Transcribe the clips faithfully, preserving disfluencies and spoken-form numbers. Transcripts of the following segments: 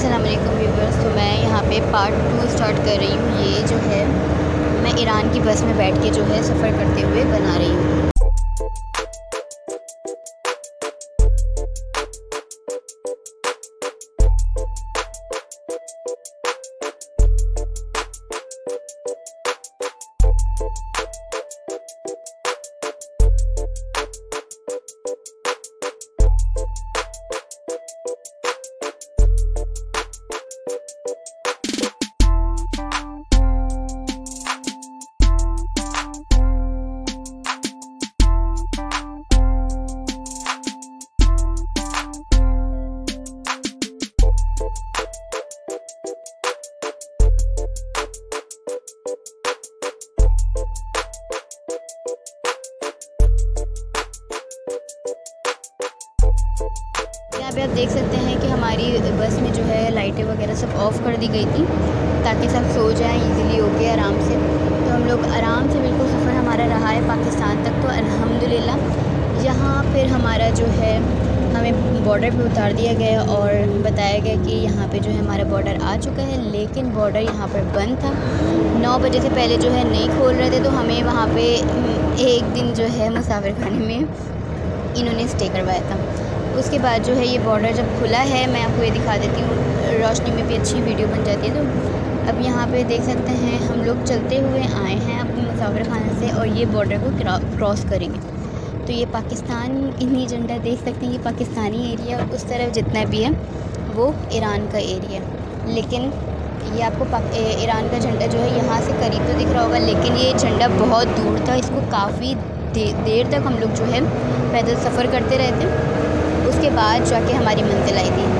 अस्सलाम वालेकुम व्यूअर्स। तो मैं यहाँ पे पार्ट टू स्टार्ट कर रही हूँ। ये जो है मैं ईरान की बस में बैठ के जो है सफ़र करते हुए बना रही हूँ। यहाँ पे आप देख सकते हैं कि हमारी बस में जो है लाइटें वगैरह सब ऑफ़ कर दी गई थी ताकि सब सो जाएं इजीली होके आराम से। तो हम लोग आराम से बिल्कुल सफ़र हमारा रहा है पाकिस्तान तक। तो अल्हम्दुलिल्लाह यहाँ फिर हमारा जो है हमें बॉर्डर पे उतार दिया गया और बताया गया कि यहाँ पे जो है हमारा बॉर्डर आ चुका है, लेकिन बॉर्डर यहाँ पर बंद था। नौ बजे से पहले जो है नहीं खोल रहे थे। तो हमें वहाँ पे एक दिन जो है मुसाफिर खाने में इन्होंने स्टे करवाया था। उसके बाद जो है ये बॉर्डर जब खुला है, मैं आपको ये दिखा देती हूँ, रोशनी में भी अच्छी वीडियो बन जाती है। तो अब यहाँ पे देख सकते हैं हम लोग चलते हुए आए हैं अपने मुसाफिर खाने से और ये बॉर्डर को क्रॉस करेंगे। तो ये पाकिस्तान इन्हीं झंडा देख सकते हैं, ये पाकिस्तानी एरिया और उस तरफ जितना भी है वो ईरान का एरिया। लेकिन ये आपको ईरान का झंडा जो है यहाँ से करीब तो दिख रहा होगा, लेकिन ये झंडा बहुत दूर था। इसको काफ़ी दे, देर तक हम लोग जो है पैदल सफ़र करते रहे थे। उसके बाद जाके हमारी मंजिल आई थी।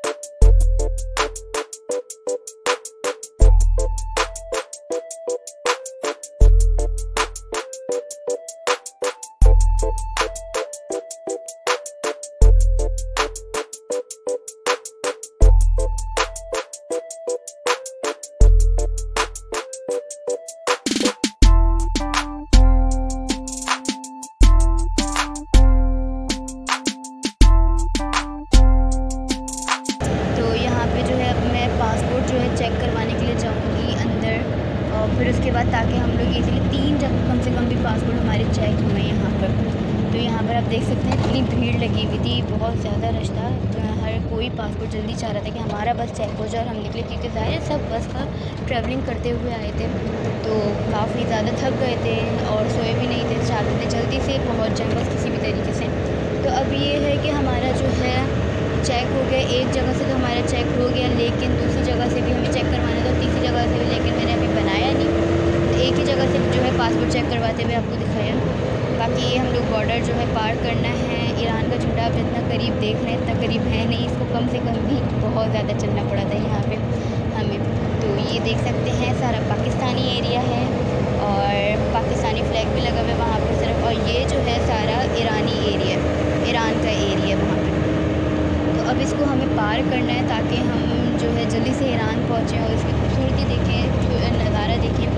चेक करवाने के लिए जाऊंगी अंदर और फिर उसके बाद ताकि हम लोग इजीली तीन जगह कम से कम भी पासपोर्ट हमारे चेक हुए यहाँ पर। तो यहाँ पर आप देख सकते हैं इतनी भीड़ लगी हुई थी, बहुत ज़्यादा रश था। हर कोई पासपोर्ट जल्दी चाह रहा था कि हमारा बस चेक हो जाए और हम निकले, क्योंकि ज़ाहिर सब बस का ट्रैवलिंग करते हुए आए थे तो काफ़ी ज़्यादा थक गए थे और सोए भी नहीं थे, चाहते थे जल्दी से पहुँच जाए बस किसी भी तरीके से। तो अब ये है कि हमारा जो है चेक हो गया, एक जगह से तो हमारा चेक हो गया, लेकिन दूसरी जगह से भी हमें चेक करवाना था, तीसरी जगह से भी, लेकिन मैंने अभी बनाया नहीं। तो एक ही जगह से जो है पासपोर्ट चेक करवाते हुए आपको दिखाया। बाकी ये हम लोग बॉर्डर जो है पार करना है। ईरान का झंडा आप जितना करीब देख रहे हैं इतना करीब है नहीं, इसको कम से कम भी बहुत ज़्यादा चलना पड़ा था यहाँ पर हमें। तो ये देख सकते हैं सारा पाकिस्तानी एरिया है और पाकिस्तानी फ्लैग भी लगा हुआ है वहाँ पर सिर्फ, और ये जो है सारा ईरानी एरिया, ईरान का एरिया वहाँ पर। अब इसको हमें पार करना है ताकि हम जो है जल्दी से ईरान पहुँचें और इसकी खूबसूरती देखें, नज़ारा देखें।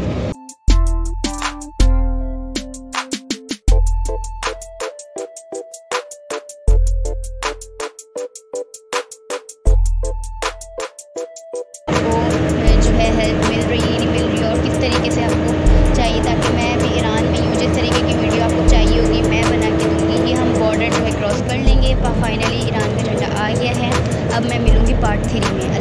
वो जो है हेल्प मिल रही है नहीं मिल रही और किस तरीके से आपको चाहिए, ताकि मैं भी ईरान में यूँ जिस तरीके की वीडियो आपको चाहिए होगी मैं बना के दूँगी। ये हम बॉर्डर जो है क्रॉस कर लेंगे। फाइनली ईरान का झंडा आ गया है। अब मैं मिलूँगी पार्ट थ्री में।